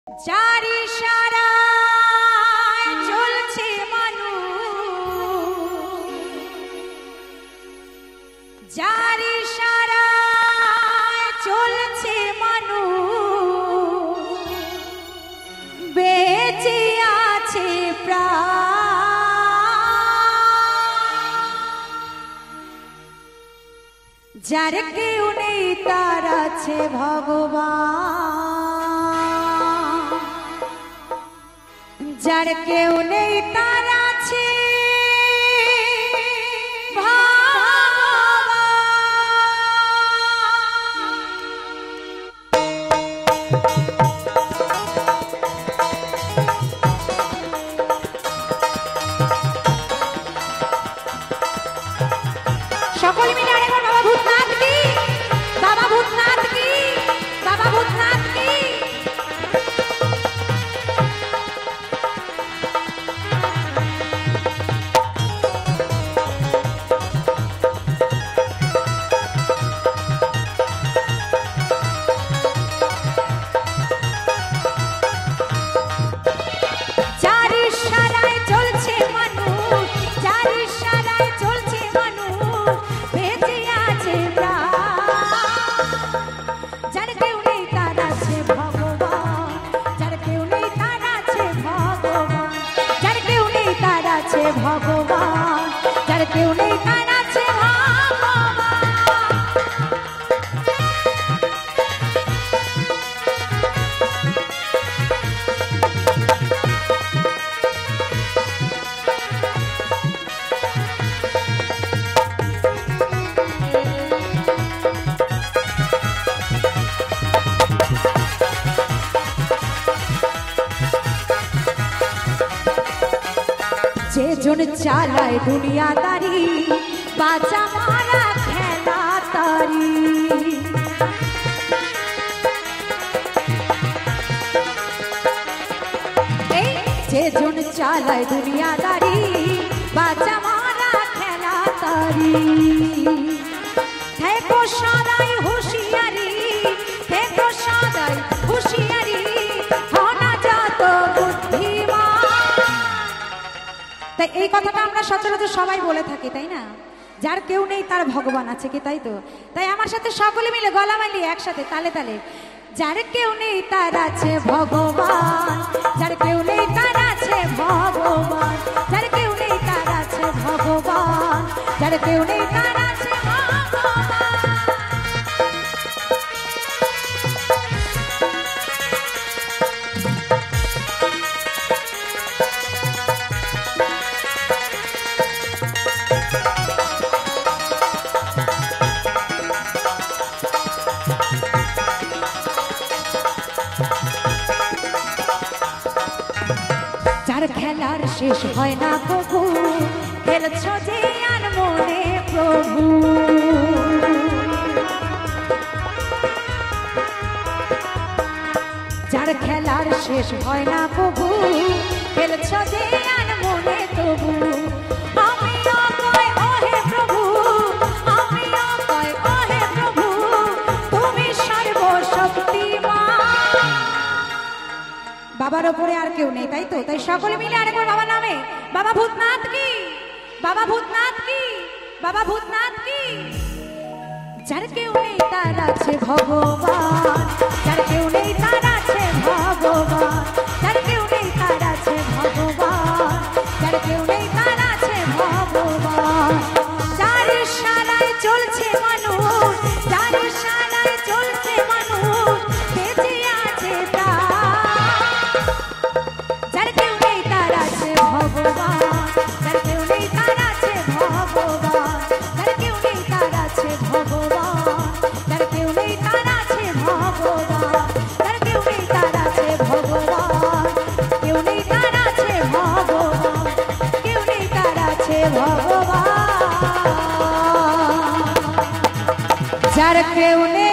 যার ইশারায় চলছে মানুষ, যার ইশারায় চলছে মানুষ, বেঁচে আছে প্রাণ। যার কেউ নেই তার আছে ভগবান, যার কেউ নেই তার আছে সকলে মিলে আরেকবার বাবা ভূতনাথ কি, বাবা ভূতনাথ কি, বাবা ভূতনাথ কি। ভগবান যার কেউ নেই তার আছে যে জন চালায় দুনিয়াদারি, বাঁচা মারা খেলা তারি। যে জন চালায় দুনিয়াদারি, বাঁচা মারা খেলা তারি। থেকো সদাই হুঁশিয়ারি, থেকো সদাই হুঁশিয়ারি, হনা যত বুদ্ধিমান। তাই এই কথাটা আমরা সচরাচর সবাই বলে থাকি, তাই না? যার কেউ নেই তার ভগবান আছে, কি তাই তো? তাই আমার সাথে সকলে মিলে গলা মিলিয়ে একসাথে তালে তালে, যার কেউ নেই তার আছে ভগবান, যার কেউ নেই তার আছে ভগবান, যার কেউ নেই তার আছে ভগবান, যার কেউ নেই তার আছে ভগবান। যার খেলার শেষ হয় না কবু, খেলছ যে আর মনে প্রভু। যার খেলার শেষ হয় না কবু, খেলছ যে আর মনে তবু। আমিও কই ওহে প্রভু, আমিও কই ওহে প্রভু, তুমি সর্বশক্তিমান। বাবার ওপরে আর কেউ নেই, তাই তো? তাই সকলে মিলে আরেকবার বাবা নামে, বাবা ভূতনাথ কি, বাবা ভূতনাথ কি, বাবা ভূতনাথ কি। যার কেউ নেই তার আছে ভগবান, যার কেউ নেই তার আছে ভগবান, যার কেউ নেই তার আছে ভগবান, যার কেউ নেই তার আছে ভগবান। যার ইশারায় চলছে মানুষ, যার ইশারায় চলছে মানুষ, বেঁচে আছে প্রাণ। যার কেউ নেই তার আছে ভগবান, যার কেউ নেই তার আছে ভগবান, যার কেউ নেই তার আছে ভগবান, যার কেউ নেই তার আছে ভগবান, যার কেউ নেই তার আছে ভগবান, কেউ নেই তার আছে ভগবান, কেউ নেই তার আছে ভগবান। যার কেউ নেই